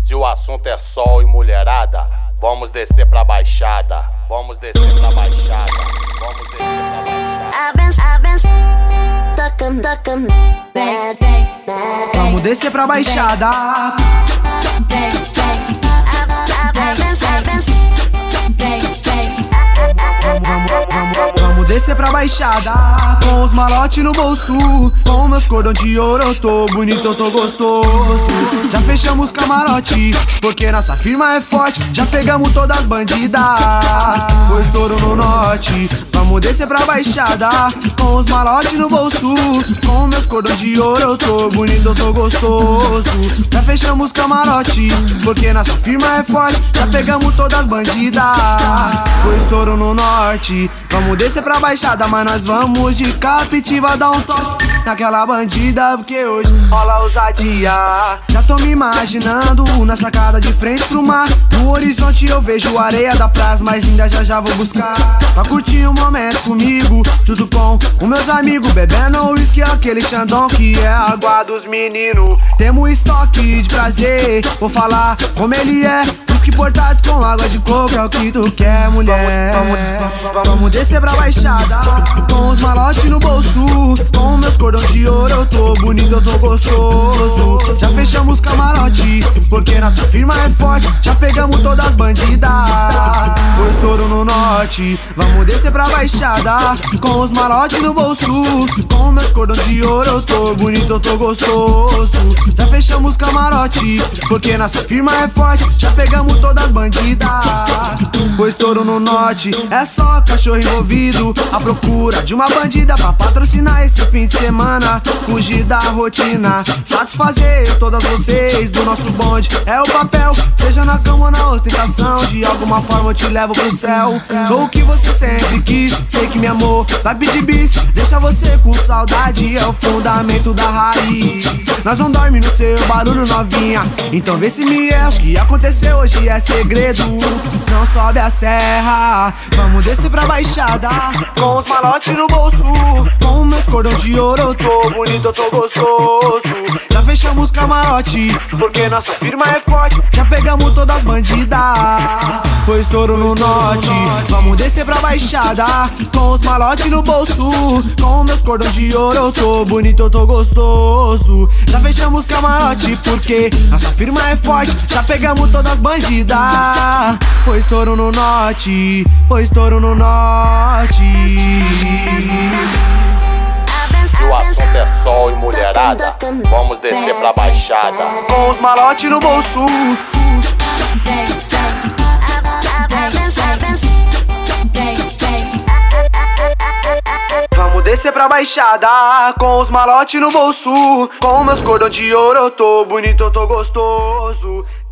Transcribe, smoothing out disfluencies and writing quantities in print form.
Se o assunto é sol e mulherada, vamos descer pra baixada. Vamos descer pra baixada. Vamos descer pra baixada. Vamos descer pra baixada. Vamos descer pra baixada. Com os malote no bolso, com meus cordão de ouro, eu tô bonito, eu tô gostoso. Já fechamos camarote, porque nossa firma é forte. Já pegamos todas as bandidas, foi estouro no norte. Vamos descer pra baixada. Com os malote no bolso, com meus cordão de ouro, eu tô bonito, eu tô gostoso. Já fechamos camarote, porque nossa firma é forte. Já pegamos todas as bandidas, foi estouro no norte. Vamos descer pra baixada, mas nós vamos de Captiva dar um toque naquela bandida, porque hoje rola ousadia. Já tô me imaginando na sacada de frente pro mar. No horizonte eu vejo a areia da praia mais linda, já vou buscar pra curtir um momento comigo, junto com os meus amigos, bebendo uísque, aquele Xandão que é a água dos meninos. Temos estoque de prazer, vou falar como ele é. Whisky portado com água de coco é o que tu quer, mulher. Vamos descer pra baixada, com os malotes no bolso, com meus cordão de ouro, eu tô bonito, eu tô gostoso. Já fechamos camarote, porque nossa firma é forte. Já pegamos todas as bandidas, foi estouro no norte. Vamos descer pra baixada, com os malotes no bolso, com meus cordão de ouro, eu tô bonito, eu tô gostoso. Já fechamos camarote, porque nossa firma é forte. Já pegamos todas as bandidas, foi estouro no norte. É só cachorro envolvido, à procura de uma bandida pra patrocinar esse fim de semana. Fugir da rotina, satisfazer todas vocês do nosso bonde é o papel. Seja na cama ou na ostentação, de alguma forma eu te levo pro céu. Sou o que você sempre quis, sei que me amou, vai pedir bis. Deixa você com saudade, é o fundamento da raiz. Nós não dorme no seu barulho, novinha, então vê se me é. O que aconteceu hoje é segredo, não sobe a serra. Vamos descer pra baixada, com os malotes no bolso, com meus cordão de ouro, eu tô bonito, eu tô gostoso. Já fechamos camarote, porque nossa firma é forte. Já pegamos todas as bandidas, foi estouro no norte. Vamos descer pra baixada, com os malotes no bolso, com meus cordão de ouro, eu tô bonito, eu tô gostoso. Já fechamos camarote, porque nossa firma é forte. Já pegamos todas as bandidas, foi estouro no norte, foi estouro no norte. Se o assunto é sol e mulherada, vamos descer pra baixada. Com os malote no bolso, vamos descer pra baixada, com os malote no bolso, com meus cordão de ouro, eu tô bonito, eu tô gostoso.